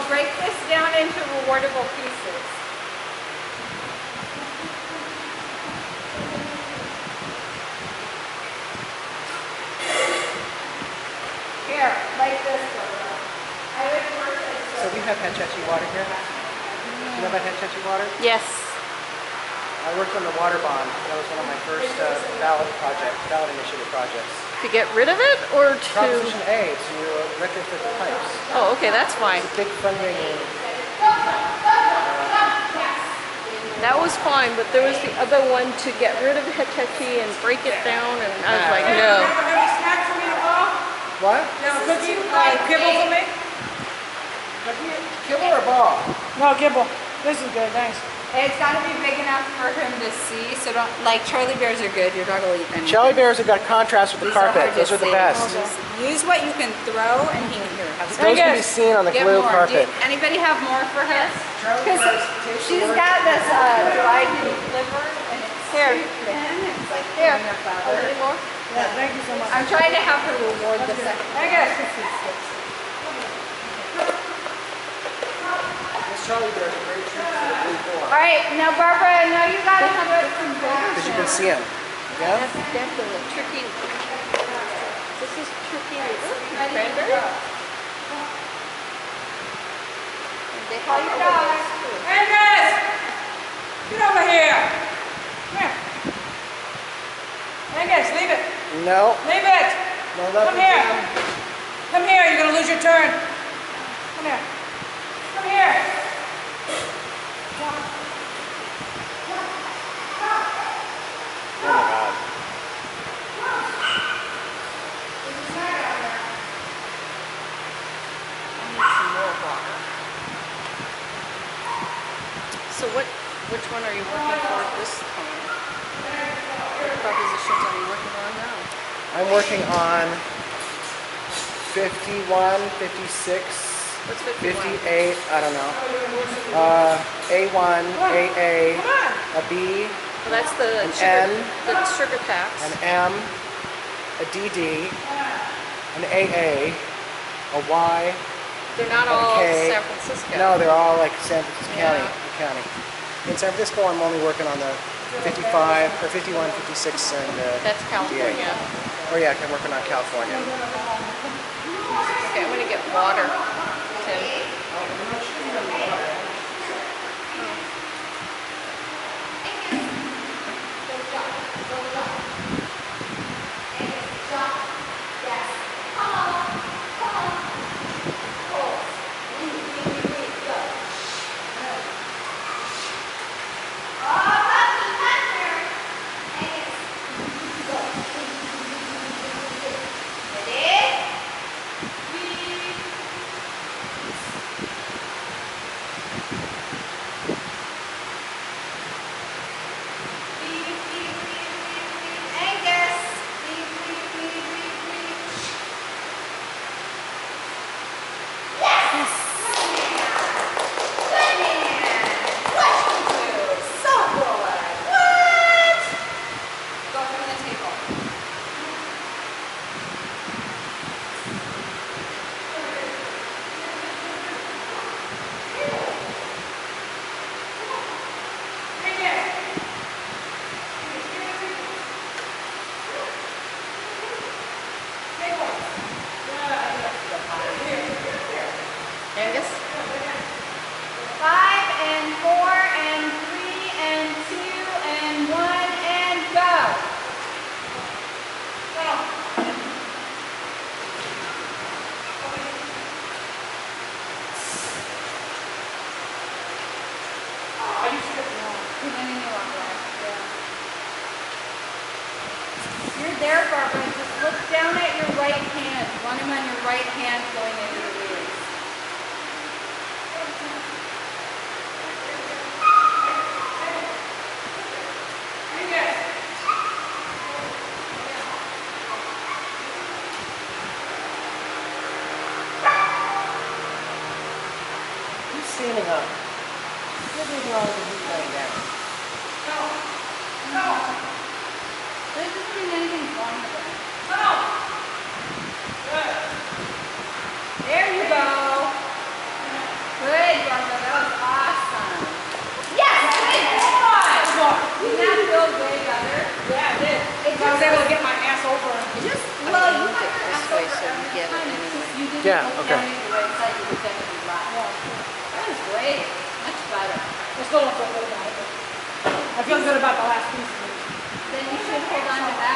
break this down into rewardable pieces. Here, like this one. I would work it. So we have Hetchechi water here. Do you know about Hetchechi water? Yes. I worked on the water bond. That was one of my first ballot initiative projects. To get rid of it or to... Proposition A, to retrofit the pipes. Oh, okay, that's fine. It's a big funding. That was fine, but there was the other one to get rid of Hetchechi and break it down, and I was like, no. Any snacks for me to all? What? Cookie? Kibble for me? Kibble or ball? No, kibble. This is good, thanks. It's got to be big enough for him to see, so don't, like Charlie Bears are good, your dog will eat anything. Charlie Bears have got contrast with the carpet. Those are the best. Use what you can throw and he can hear. Those can be seen on the glue carpet. Anybody have more for her? Because she's got this dried liver and it's Here. too thin. It's like Here. throwing up A little more? Yeah, thank you so much. I'm trying to have her reward the second. Angus! Charlie Bears are great treats for the blue floor. All right, now Barbara, now you got to do it from Because you can see them. Yeah? That's the turkey. This is turkey with cranberry. And they call you dogs too. Angus! Get over here! Come here. Angus, leave it. No. Leave it! No, nothing. Come here. Come here, you're going to lose your turn. Come here. Come here. Oh my God. So which one are you working for this time? What propositions are you working on now? I'm working on 51, 56, What's 51? 58, I don't know. A1, AA, a B, Well, that's the N, sugar packs. an M, a DD, an AA, a Y, They're not and a all K. San Francisco. No, they're all like San Francisco Yeah. County. In San Francisco, I'm only working on the 55, or 51, 56, and That's California. Oh yeah, I'm working on California. Okay, I'm gonna get water. Tim. Angus? 5 and 4 and 3 and 2 and 1 and go. You're there, Barbara. Just look down at your right hand. You want him on your right hand going into the wheels. Who's standing up? What is wrong with who's laying down? This isn't doing anything wrong with it. There you go. way so you get it anyway. You didn't Yeah, look okay. down at the website, you would definitely lie. That was great. Much better. I still don't feel good about it. I feel good about the last piece. Then you should hold on to that